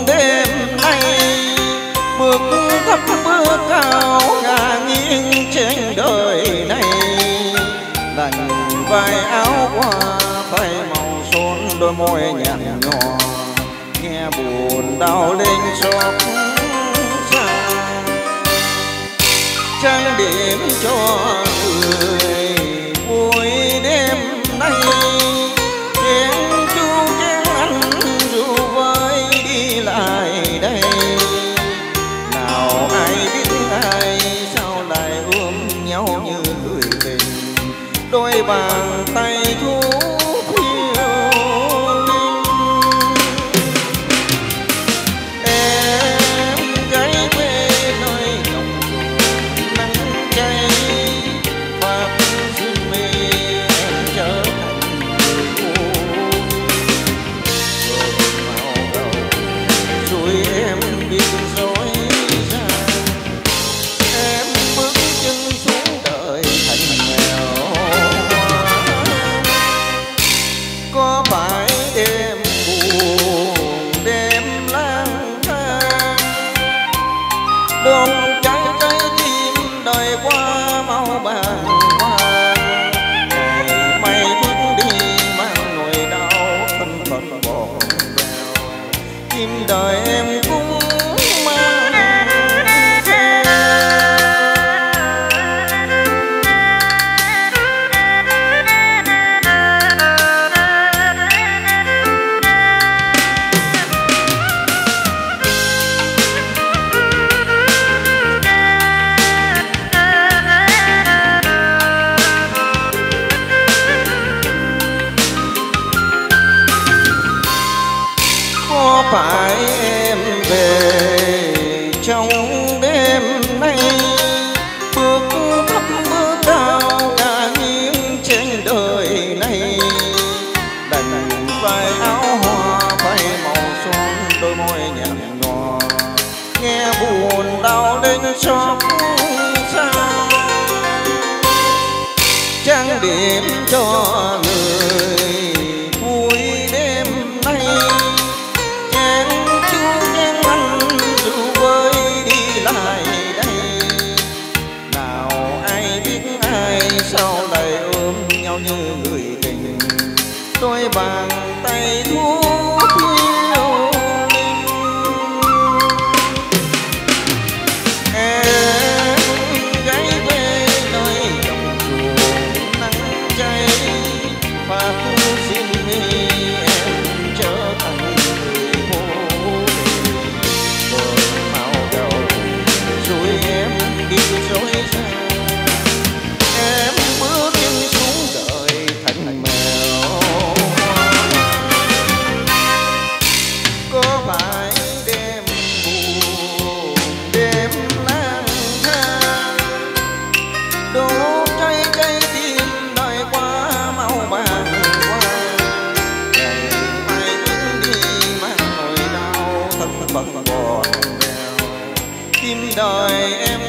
đêm nay bước thấp bước cao ngả nghiêng trên đời này. Đành vai áo qua phai màu son đôi môi nhạt nhòa, nghe buồn đau lên xót xa. Trang điểm cho người vui đêm nay, chén chú chén anh rượu với đi lại đây. Nào ai biết ai sao lại ôm nhau như người tình, đôi bàn tay thu phiêu linh. Em gái quê nơi đồng ruộng nắng cháy, và xin mê em trở thành người vui. Rồi màu đầu rồi em biết dối ra, em bước chân xuống đời thành mèo. Có phải đêm buồn đêm lang thang, đốt cháy trái tim đời qua mau bàng hoàng. Ngày mây bước đi mang nỗi đau thân phận bòn bèo, tim đời em cũng mang theo. Có phải em về trong đêm nay bước thấp bước cao ngả nghiêng trên đời này. Đành vai áo hoa phai màu son đôi môi nhạt nhòa, nghe buồn đau lên xót xa. Trang điểm cho người vui đêm nay, chén chú chén anh rượu với đi lại đây. Nào ai biết ai sao lại ôm nhau như người tình, đôi bàn tay thu phiêu linh. Em gái quê nơi đồng ruộng nắng cháy, và tôi xin em trở thành người vô tình. Rồi màu đầu rồi em đi dối ra, em bước chân xuống đời thành mèo. Có phải đêm buồn đêm lang thang, đốt cháy trái tim đời qua mau bàng hoàng. Ngày mai bước đi mang nỗi đau thân phận bòn bèo, tim đời em